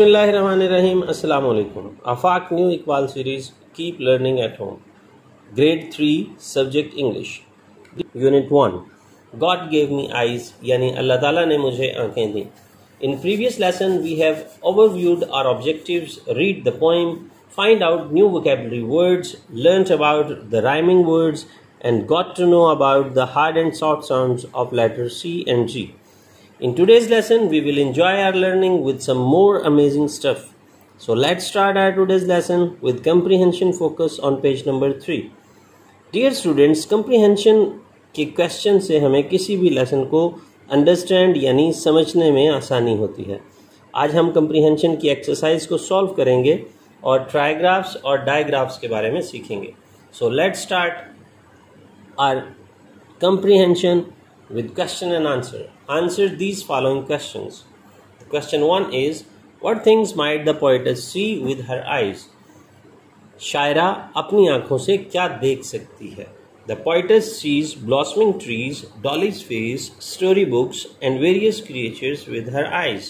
बिस्मिल्लाहिर्रहमानिर्रहीम। अस्सलाम वालेकुम। Afaq new Iqbal series keep learning at home, grade 3 subject English, unit 1। God gave me eyes, यानी अल्लाह ताला ने मुझे आंखें दी। In previous lesson we have overviewed our objectives, read the poem, find out new vocabulary words, learnt about the rhyming words, and got to know about the hard and soft sounds of letters C and G. In today's lesson, we will enjoy our learning with some more amazing stuff. So let's start our today's lesson with comprehension focus on page number 3. Dear students, comprehension के question से हमें किसी भी lesson को understand यानी समझने में आसानी होती है। आज हम comprehension की एक्सरसाइज को सॉल्व करेंगे और ट्राइग्राफ्स और डायग्राफ्स के बारे में सीखेंगे। So let's start our comprehension with question and answer. Answer these following questions. Question 1 is, what things might the poetess see with her eyes? शायरा अपनी आंखों से क्या देख सकती है? The poetess sees blossoming trees, Dolly's face, storybooks and various creatures with her eyes.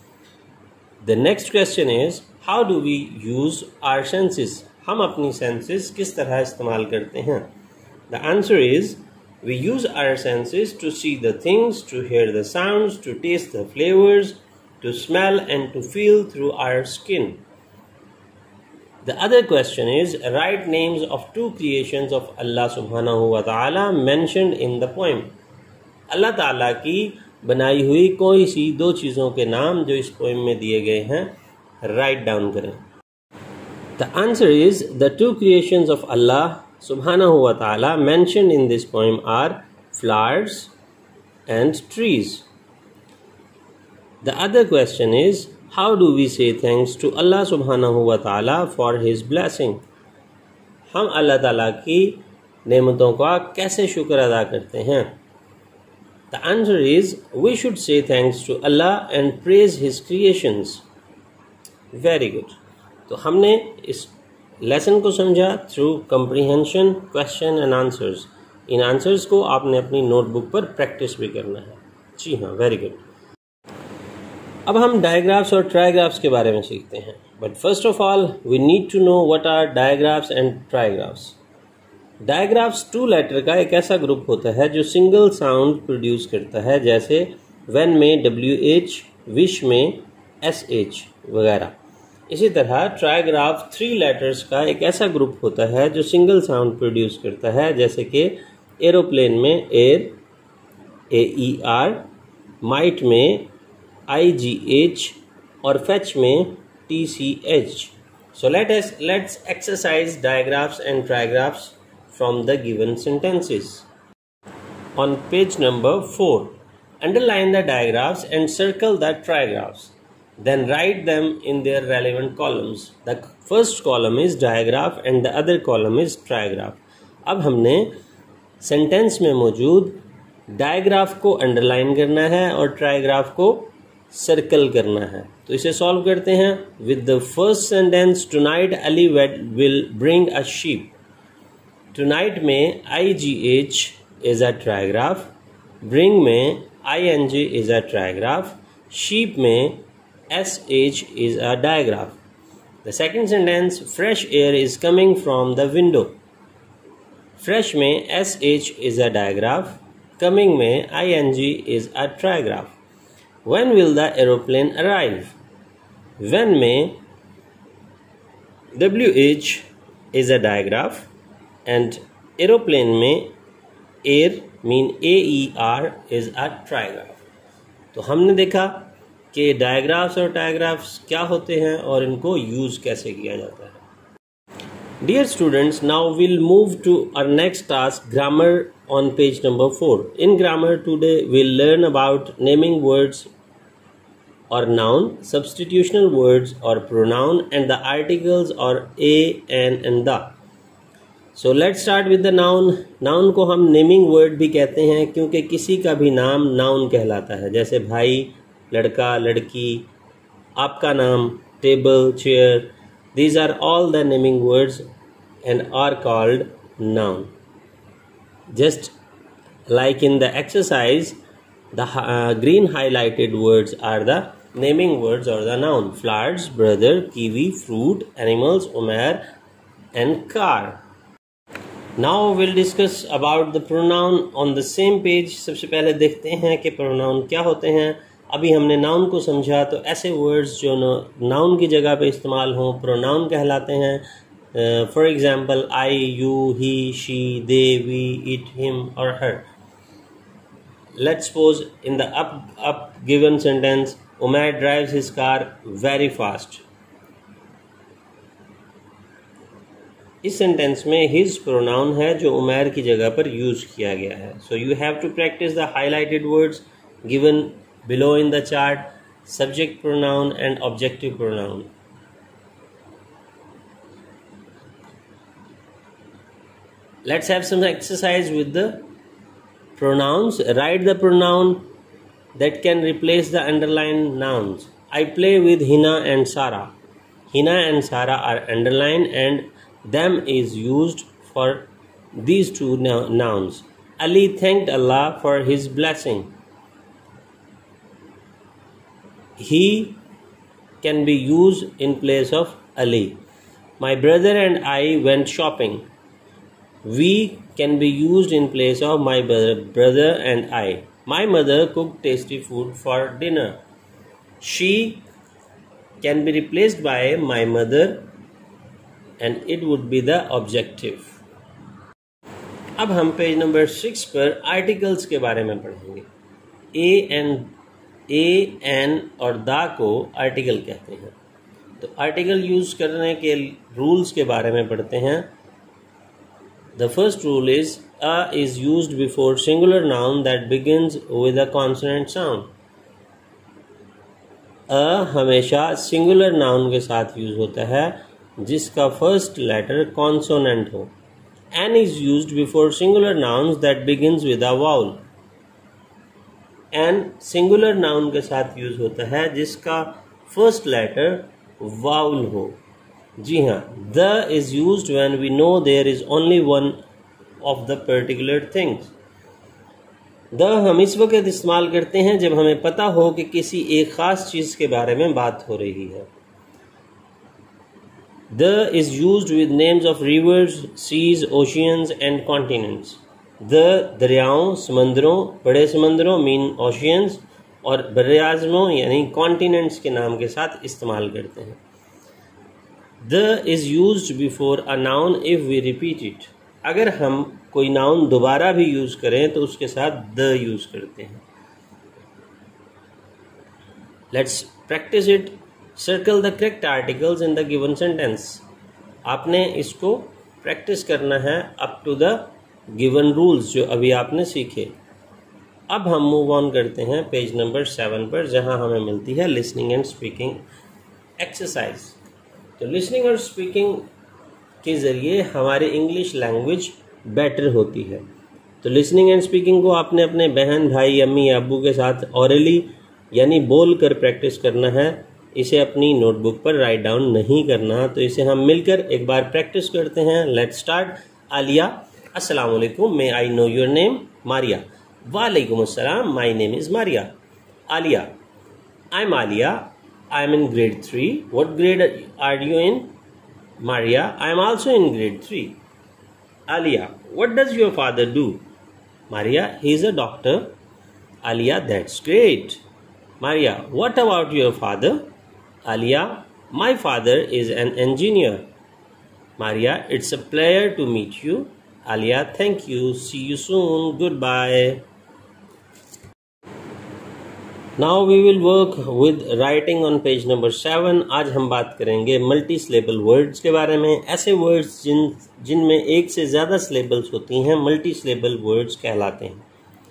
The next question is, how do we use our senses? हम अपनी senses किस तरह इस्तेमाल करते हैं? The answer is, we use our senses to see the things, to hear the sounds, to taste the flavors, to smell and to feel through our skin. The other question is, write names of two creations of Allah subhanahu wa ta'ala mentioned in the poem. Allah ta'ala की बनाई हुई कोई सी दो चीज़ों के नाम जो इस पोएम में दिए गए हैं write down करें. The answer is, the two creations of Allah subhanahu wa ta'ala mentioned in this poem are flowers and trees. The other question is, how do we say thanks to Allah subhanahu wa ta'ala for his blessing? हम अल्लाह ताला की नेमतों का कैसे शुक्र अदा करते हैं? The answer is, we should say thanks to Allah and praise his creations. Very good. तो हमने इस लेसन को समझा through comprehension, question and answers. इन आंसर्स को आपने अपनी नोटबुक पर प्रैक्टिस भी करना है। जी हाँ, वेरी गुड। अब हम डायग्राफ्स और ट्राइग्राफ्स के बारे में सीखते हैं। But first of all we need to know what are digraphs and trigraphs. Digraphs 2 letter का एक ऐसा ग्रुप होता है जो सिंगल साउंड प्रोड्यूस करता है, जैसे व्हेन में WH, विश में SH वगैरह। इसी तरह ट्राइग्राफ 3 लेटर्स का एक ऐसा ग्रुप होता है जो सिंगल साउंड प्रोड्यूस करता है, जैसे कि एरोप्लेन में एयर, AER, माइट में IGH और फेच में TCH. So let's exercise digraphs and trigraphs from the given sentences. On page number 4, underline the digraphs and circle the trigraphs. Then write them in their relevant columns. The first column is digraph and the other column is trigraph. अब हमने sentence में मौजूद digraph को underline करना है और ट्राइग्राफ को circle करना है। तो इसे सॉल्व करते हैं। With the first sentence, tonight Ali will bring a sheep. Tonight में IGH is a trigraph, bring में ING is a trigraph, sheep में SH is a digraph. The second sentence, fresh air is coming from the window. Fresh में SH is a digraph, coming में ING is a trigraph. When will the aeroplane arrive? When में WH is a digraph and aeroplane में air mean AER is a trigraph. तो हमने देखा कि डायग्राफ्स और टाइग्राफ्स क्या होते हैं और इनको यूज कैसे किया जाता है। Dear students, now will move to our next task, grammar on page number 4. In grammar today will learn about naming words और नाउन, सब्स्टिट्यूशनल वर्ड्स और प्रोनाउन एंड द आर्टिकल्स और a, an and the. So let's start with the noun. Noun को हम naming word भी कहते हैं क्योंकि किसी का भी नाम नाउन कहलाता है, जैसे भाई, लड़का, लड़की, आपका नाम, table, chair. These are all the naming words and are called noun. Just like in the exercise, the green highlighted words are the naming words or the noun. Flowers, brother, kiwi, fruit, animals, Umair and car. Now we'll discuss about the pronoun on the same page. सबसे पहले देखते हैं कि pronoun क्या होते हैं। अभी हमने noun को समझा, तो ऐसे words जो noun की जगह पे इस्तेमाल हों pronoun कहलाते हैं। For example, I, you, he, she, they, we, it, him or her. Let's suppose in the up given sentence, Umair drives his car very fast. इस सेंटेंस में his pronoun है जो उमैर की जगह पर यूज किया गया है। So you have to practice the highlighted words given below in the chart: subject pronoun and objective pronoun. Let's have some exercise with the pronouns. Write the pronoun that can replace the underlined nouns. I play with Hina and Sarah. Hina and Sarah are underlined and them is used for these two nouns. Ali thanked Allah for his blessing. He can be used in place of Ali. My brother and I went shopping. We can be used in place of my brother and I. My mother cooked tasty food for dinner. She can be replaced by my mother and it would be the objective. अब हम page number 6 पर articles के बारे में पढ़ेंगे। N और दा को आर्टिकल कहते हैं। तो आर्टिकल यूज करने के रूल्स के बारे में पढ़ते हैं। The first rule is a is used before singular noun that begins with a consonant sound. a हमेशा singular noun के साथ यूज होता है जिसका first letter consonant हो. An is used before singular nouns that begins with a vowel. An singular noun के साथ use होता है जिसका first letter vowel हो. जी हाँ, the is used when we know there is only one of the particular things. the हम इस वक्त इस्तेमाल करते हैं जब हमें पता हो कि किसी एक ख़ास चीज़ के बारे में बात हो रही है। the is used with names of rivers, seas, oceans and continents. the दरियाओं, समंदरों, बड़े समंदरों मीन oceans और बर्रे-ए-आज़मों यानी continents के नाम के साथ इस्तेमाल करते हैं। The is used before a noun if we repeat it. अगर हम कोई नाउन दोबारा भी यूज करें तो उसके साथ the यूज करते हैं। Let's practice it. Circle the correct articles in the given sentence. आपने इसको प्रैक्टिस करना है up to the given rules जो अभी आपने सीखे। अब हम मूव ऑन करते हैं पेज नंबर 7 पर, जहां हमें मिलती है लिसनिंग एंड स्पीकिंग एक्सरसाइज। तो लिसनिंग और स्पीकिंग के ज़रिए हमारी इंग्लिश लैंग्वेज बेटर होती है। तो लिसनिंग एंड स्पीकिंग को आपने अपने बहन, भाई, अम्मी, अब्बू के साथ ऑरली यानी बोल कर प्रैक्टिस करना है। इसे अपनी नोटबुक पर राइट डाउन नहीं करना। तो इसे हम मिलकर एक बार प्रैक्टिस करते हैं। Let's start. आलिया, अस्सलाम वालेकुम, may I know your name? Maria, वालेकुम अस्सलाम, my name is Maria. Aliya, I am Aliya, I am in grade 3. What grade are you in? Maria, I am also in grade 3. Alia, what does your father do? Maria, he is a doctor. Alia, that's great. Maria, what about your father? Alia, my father is an engineer. Maria, it's a pleasure to meet you. Alia, thank you. See you soon. Goodbye. Now we will work with writing on page number 7. आज हम बात करेंगे multi syllable words के बारे में। ऐसे words जिनमें एक से ज़्यादा सिलेबल्स होती हैं मल्टी सिलेबल वर्ड्स कहलाते हैं।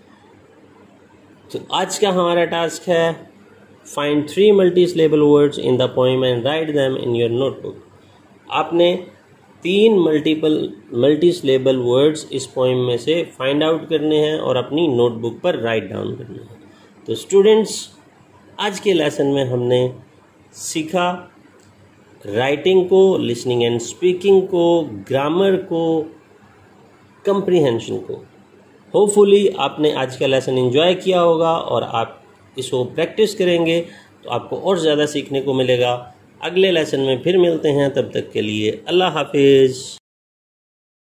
तो आज का हमारा टास्क है find 3 multi syllable words in the poem and write them in your notebook. आपने 3 मल्टी सिलेबल वर्ड्स इस पोएम में से फाइंड आउट करने हैं और अपनी नोटबुक पर राइट डाउन करने हैं। तो स्टूडेंट्स, आज के लेसन में हमने सीखा राइटिंग को, लिसनिंग एंड स्पीकिंग को, ग्रामर को, कंप्रीहेंशन को। होपफुली आपने आज का लेसन एंजॉय किया होगा और आप इसको प्रैक्टिस करेंगे तो आपको और ज़्यादा सीखने को मिलेगा। अगले लेसन में फिर मिलते हैं, तब तक के लिए अल्लाह हाफिज़।